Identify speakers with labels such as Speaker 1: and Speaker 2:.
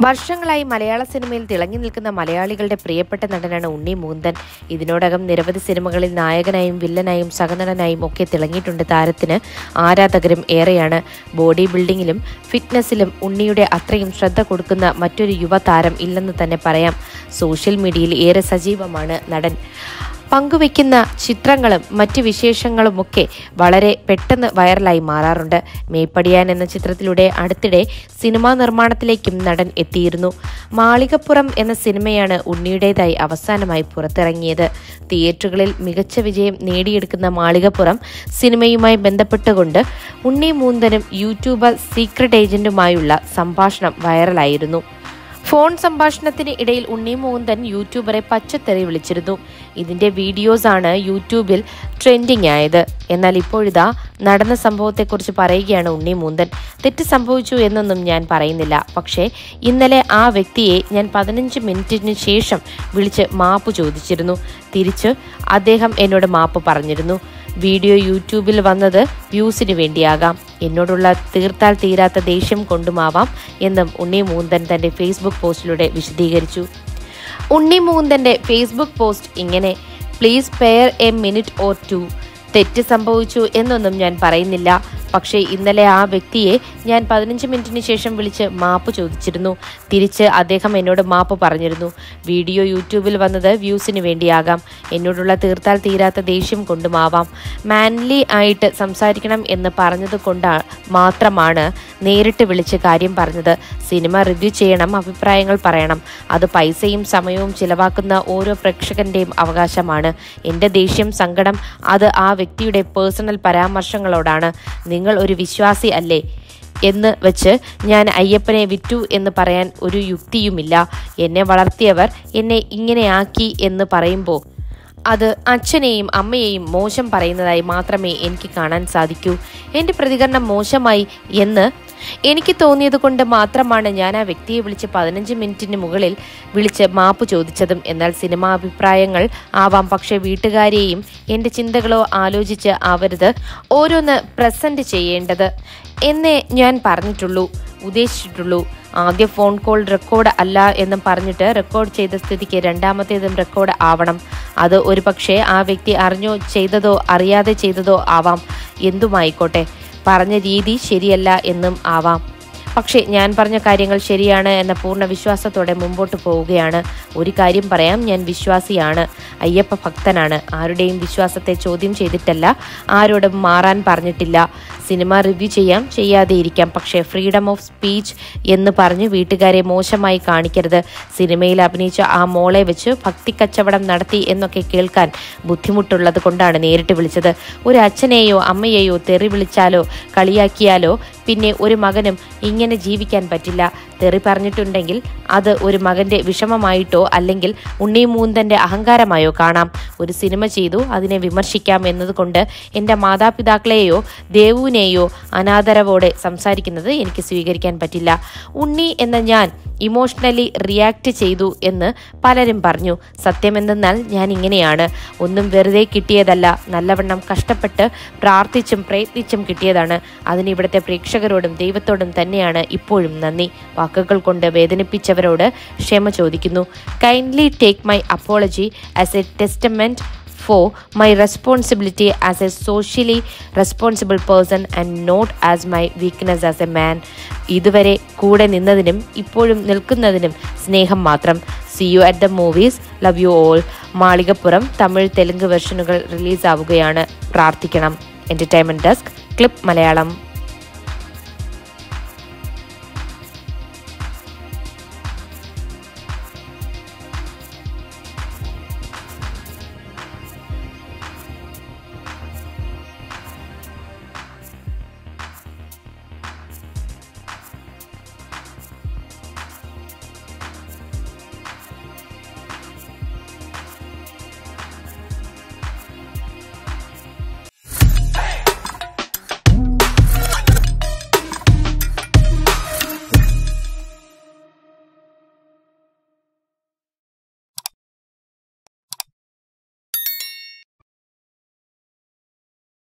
Speaker 1: വർഷങ്ങളായി മലയാള സിനിമയിൽ തിളങ്ങി നിൽക്കുന്ന മലയാളികളുടെ പ്രിയപ്പെട്ട നടനാണ് ഉണ്ണി മുകുന്ദൻ. ഇതിനോടകം നിരവധി സിനിമകളിൽ നായകനായും വില്ലനായും സഹനടനായും ഒക്കെ തിളങ്ങിയിട്ടുണ്ട് താരത്തിന്. ആരാധകരും ഏറെയാണ്. ബോഡി ബിൽഡിങ്ങിലും ഫിറ്റ്നസിലും ഉണ്ണിയുടെ അത്രയും ശ്രദ്ധ കൊടുക്കുന്ന മറ്റൊരു യുവതാരം ഇല്ലെന്ന് തന്നെ പറയാം. സോഷ്യൽ മീഡിയയിൽ ഏറെ സജീവമാണ് നടൻ. പങ്കുവയ്ക്കുന്ന ചിത്രങ്ങളും മറ്റ് വിശേഷങ്ങളുമൊക്കെ വളരെ പെട്ടെന്ന് വൈറലായി മാറാറുണ്ട്. മേപ്പടിയാൻ എന്ന ചിത്രത്തിലൂടെ അടുത്തിടെ സിനിമാ നിർമ്മാണത്തിലേക്കും നടൻ എത്തിയിരുന്നു. മാളികപ്പുറം എന്ന സിനിമയാണ് ഉണ്ണിയുടേതായി അവസാനമായി പുറത്തിറങ്ങിയത്. തിയേറ്ററുകളിൽ മികച്ച വിജയം നേടിയെടുക്കുന്ന മാളികപ്പുറം സിനിമയുമായി ബന്ധപ്പെട്ടുകൊണ്ട് ഉണ്ണി മുകുന്ദനും യൂട്യൂബർ സീക്രട്ട് ഏജന്റുമായുള്ള സംഭാഷണം വൈറലായിരുന്നു. ഫോൺ സംഭാഷണത്തിന് ഇടയിൽ ഉണ്ണി മുകുന്ദൻ യൂട്യൂബറെ പച്ചത്തെറി വിളിച്ചിരുന്നു. ഇതിന്റെ വീഡിയോസാണ് യൂട്യൂബിൽ ട്രെൻഡിങ് ആയത്. എന്നാൽ ഇപ്പോഴിതാ നടന്ന സംഭവത്തെക്കുറിച്ച് പറയുകയാണ് ഉണ്ണി മുകുന്ദൻ. തെറ്റ് സംഭവിച്ചു എന്നൊന്നും ഞാൻ പറയുന്നില്ല. പക്ഷേ ഇന്നലെ ആ വ്യക്തിയെ ഞാൻ 15 മിനിറ്റിന് ശേഷം വിളിച്ച് മാപ്പ് ചോദിച്ചിരുന്നു. തിരിച്ച് അദ്ദേഹം എന്നോട് മാപ്പ് പറഞ്ഞിരുന്നു. വീഡിയോ യൂട്യൂബിൽ വന്നത് വ്യൂസിന് വേണ്ടിയാകാം. എന്നോടുള്ള തീർത്താൽ തീരാത്ത ദേഷ്യം കൊണ്ടുമാവാം എന്നും ഉണ്ണി മുകുന്ദൻ തന്റെ ഫേസ്ബുക്ക് പോസ്റ്റിലൂടെ വിശദീകരിച്ചു. ഉണ്ണി മുകുന്ദന്റെ ഫേസ്ബുക്ക് പോസ്റ്റ് ഇങ്ങനെ: please spare a minute or two. തെറ്റ് സംഭവിച്ചു എന്നൊന്നും ഞാൻ പറയുന്നില്ല. പക്ഷേ ഇന്നലെ ആ വ്യക്തിയെ ഞാൻ 15 മിനിറ്റിന് ശേഷം വിളിച്ച് മാപ്പ് ചോദിച്ചിരുന്നു. തിരിച്ച് അദ്ദേഹം എന്നോട് മാപ്പ് പറഞ്ഞിരുന്നു. വീഡിയോ യൂട്യൂബിൽ വന്നത് വ്യൂസിന് വേണ്ടിയാകാം. എന്നോടുള്ള തീർത്താൽ തീരാത്ത ദേഷ്യം കൊണ്ടുമാവാം. മാൻലി ആയിട്ട് സംസാരിക്കണം എന്ന് പറഞ്ഞത് കൊണ്ട് മാത്രമാണ് നേരിട്ട് വിളിച്ച് കാര്യം പറഞ്ഞത്. സിനിമ റിവ്യൂ ചെയ്യണം, അഭിപ്രായങ്ങൾ പറയണം. അത് പൈസയും സമയവും ചിലവാക്കുന്ന ഓരോ പ്രേക്ഷകന്റെയും അവകാശമാണ്. എൻ്റെ ദേഷ്യം, സങ്കടം അത് ആ വ്യക്തിയുടെ പേഴ്സണൽ പരാമർശങ്ങളോടാണ്. നിങ്ങൾ ഒരു വിശ്വാസി അല്ലേ എന്ന് വെച്ച് ഞാൻ അയ്യപ്പനെ വിറ്റു എന്ന് പറയാൻ ഒരു യുക്തിയുമില്ല. എന്നെ വളർത്തിയവർ എന്നെ ഇങ്ങനെയാക്കി എന്ന് പറയുമ്പോൾ അത് അച്ഛനെയും അമ്മയെയും മോശം പറയുന്നതായി മാത്രമേ എനിക്ക് കാണാൻ സാധിക്കൂ. എൻ്റെ പ്രതികരണം മോശമായി എന്ന് എനിക്ക് തോന്നിയത് കൊണ്ട് മാത്രമാണ് ഞാൻ ആ വ്യക്തിയെ വിളിച്ച് 15 മിനിറ്റിന് മുകളിൽ വിളിച്ച് മാപ്പ് ചോദിച്ചതും. എന്നാൽ സിനിമാ അഭിപ്രായങ്ങൾ ആവാം, പക്ഷേ വീട്ടുകാരെയും എൻ്റെ ചിന്തകളോ ആലോചിച്ച് ആവരുത് ഓരോന്ന് പ്രസന്റ് ചെയ്യേണ്ടത് എന്നേ ഞാൻ ഉദ്ദേശിച്ചിട്ടുള്ളൂ. ആദ്യ ഫോൺ കോൾ റെക്കോർഡ് അല്ല എന്നും പറഞ്ഞിട്ട് റെക്കോർഡ് ചെയ്ത സ്ഥിതിക്ക് രണ്ടാമത്തേതും റെക്കോർഡ് ആവണം. അത് ഒരു പക്ഷേ ആ വ്യക്തി അറിഞ്ഞോ ചെയ്തതോ അറിയാതെ ചെയ്തതോ ആവാം. എന്തുമായിക്കോട്ടെ, പറഞ്ഞ രീതി ശരിയല്ല എന്നും ആവാം. പക്ഷേ ഞാൻ പറഞ്ഞ കാര്യങ്ങൾ ശരിയാണ് എന്ന പൂർണ്ണ വിശ്വാസത്തോടെ മുമ്പോട്ട് പോവുകയാണ്. ഒരു കാര്യം പറയാം, ഞാൻ വിശ്വാസിയാണ്, അയ്യപ്പ ഭക്തനാണ്. ആരുടെയും വിശ്വാസത്തെ ചോദ്യം ചെയ്തിട്ടല്ല, ആരോടും മാറാൻ പറഞ്ഞിട്ടില്ല. സിനിമ റിവ്യൂ ചെയ്യാം, ചെയ്യാതെ ഇരിക്കാം, പക്ഷേ ഫ്രീഡം ഓഫ് സ്പീച്ച് എന്ന് പറഞ്ഞ് വീട്ടുകാരെ മോശമായി കാണിക്കരുത്. സിനിമയിൽ അഭിനയിച്ച ആ മോളെ വെച്ച് ഭക്തിക്കച്ചവടം നടത്തി എന്നൊക്കെ കേൾക്കാൻ ബുദ്ധിമുട്ടുള്ളത് കൊണ്ടാണ് നേരിട്ട് വിളിച്ചത്. ഒരു അച്ഛനെയോ അമ്മയെയോ തെറി വിളിച്ചാലോ കളിയാക്കിയാലോ പിന്നെ ഒരു മകനും ഇങ്ങനെ ജീവിക്കാൻ പറ്റില്ല. തെറി പറഞ്ഞിട്ടുണ്ടെങ്കിൽ അത് ഒരു മകന്റെ വിഷമമായിട്ടോ അല്ലെങ്കിൽ ഉണ്ണി മുകുന്ദന്റെ അഹങ്കാരമായോ കാണാം. ഒരു സിനിമ ചെയ്തു, അതിനെ വിമർശിക്കാം എന്നതുകൊണ്ട് എൻ്റെ മാതാപിതാക്കളെയോ ദേവുവിനെയോ അനാദരവോടെ സംസാരിക്കുന്നത് എനിക്ക് സ്വീകരിക്കാൻ പറ്റില്ല. ഉണ്ണി എന്ന ഞാൻ ഇമോഷണലി റിയാക്ട് ചെയ്തു എന്ന് പലരും പറഞ്ഞു. സത്യമെന്തെന്നാൽ ഞാൻ ഇങ്ങനെയാണ്. ഒന്നും വെറുതെ കിട്ടിയതല്ല, നല്ലവണ്ണം കഷ്ടപ്പെട്ട് പ്രാർത്ഥിച്ചും പ്രയത്നിച്ചും കിട്ടിയതാണ്. അതിന് ഇവിടുത്തെ പ്രേക്ഷകരോടും ദൈവത്തോടും തന്നെയാണ് ഇപ്പോഴും നന്ദി. വാക്കുകൾ കൊണ്ട് വേദനിപ്പിച്ചവരോട് ക്ഷമ ചോദിക്കുന്നു. Kindly take my apology as a testament for my responsibility as a socially responsible person and not as my weakness as a man. ഇതുവരെ കൂടെ നിന്നതിനും ഇപ്പോഴും നിൽക്കുന്നതിനും സ്നേഹം മാത്രം. See you at the movies. Love you all. Malikappuram Tamil Telugu വെർഷനുകൾ റിലീസാവുകയാണ്. പ്രാർത്ഥിക്കണം. Entertainment desk, clip Malayalam.